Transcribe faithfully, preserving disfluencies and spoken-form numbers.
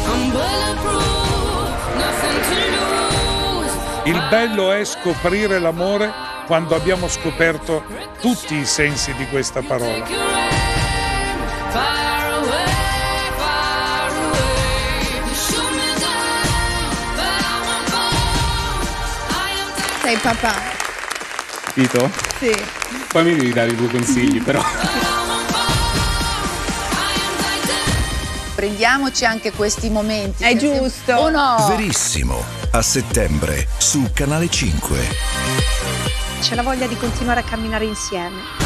Il bello è scoprire l'amore quando abbiamo scoperto tutti i sensi di questa parola. Sei papà. Capito? Sì. Poi mi devi dare i tuoi consigli, però. Prendiamoci anche questi momenti. È giusto. O no? Verissimo, a settembre su Canale cinque. C'è la voglia di continuare a camminare insieme.